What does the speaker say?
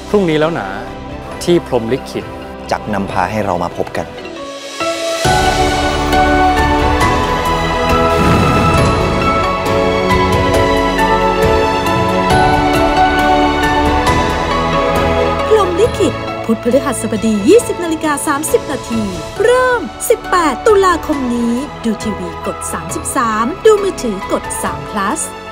พรุ่งนี้แล้วนะที่พรหมลิขิตจักนำพาให้เรามาพบกันพรหมลิขิตพุธพฤหัสบดี 20:30 นาทีเริ่ม 18 ตุลาคมนี้ดูทีวีกด 33 ดูมือถือกด3 plus